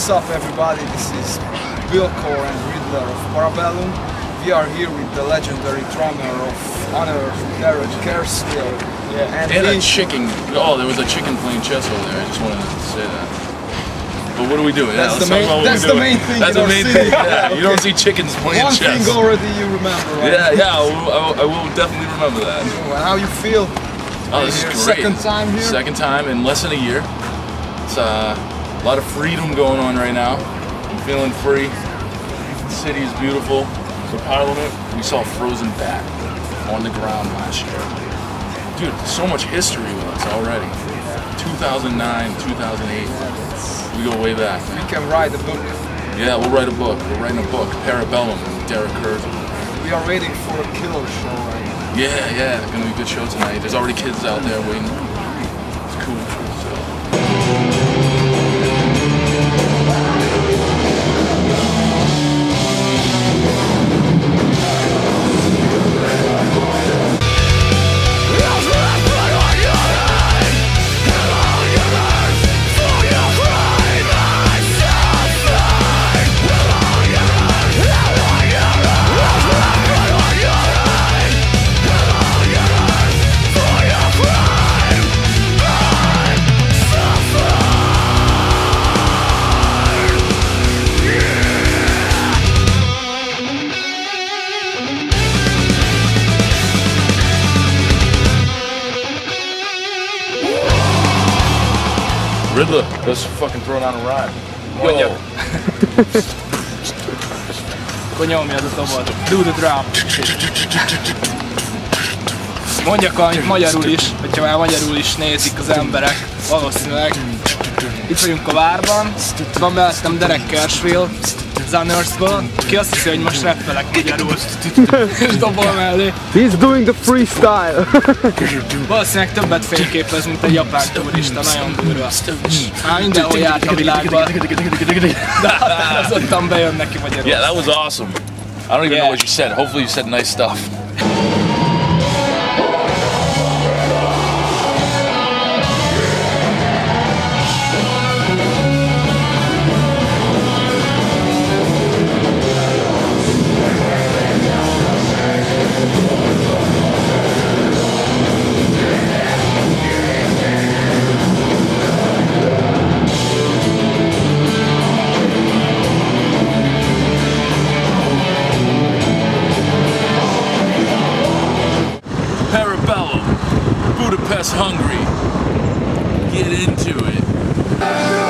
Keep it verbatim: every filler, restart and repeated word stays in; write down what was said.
What's up, everybody? This is Bill Core and Riddler of Parabellum. We are here with the legendary drummer of Honor, Derek Kerstill. Yeah. And, and we, a chicken. Oh, there was a chicken playing chess over there. I just wanted to say that. But what are we doing? That's, yeah, the, main, that's the main thing. That's the main city. thing. Yeah, okay. You don't see chickens playing One chess. One thing already you remember, right? Yeah, yeah. I will, I will, I will definitely remember that. Well, how you feel? Oh, this here? is great. Second time here? Second time in less than a year. It's uh, a lot of freedom going on right now. I'm feeling free. The city is beautiful. The Parliament, we saw Frozen Bat on the ground last year. Dude, so much history with us already. two thousand nine, two thousand eight. We go way back. We can write a book. Yeah, we'll write a book. We're writing a book, Parabellum, with Derek Kerstill. We are waiting for a killer show right now. Yeah, yeah, it's gonna be a good show tonight. There's already kids out there waiting. It's cool. So. Riddler, let's fucking throw down a rhyme. Yo. Akkor nyomjad a dobot. Do the drum. Mondjak valamit magyarul is, hogyha már magyarul is nézik az emberek, valószínűleg. Itt vagyunk a várban, van mellettem Derek Kerstill, Zunnersből, ki azt hiszi, hogy most rappelek magyarul, és dobol mellé. He's doing the freestyle! Valószínűleg többet fényképez, mint egy japán turista, nagyon durva. Már mindenhol járt a világban, de határozottan bejön neki magyarul. Yeah, that was awesome. I don't even Yeah. know what you said. Hopefully you said nice stuff. Parabellum, Budapest, Hungary. Get into it.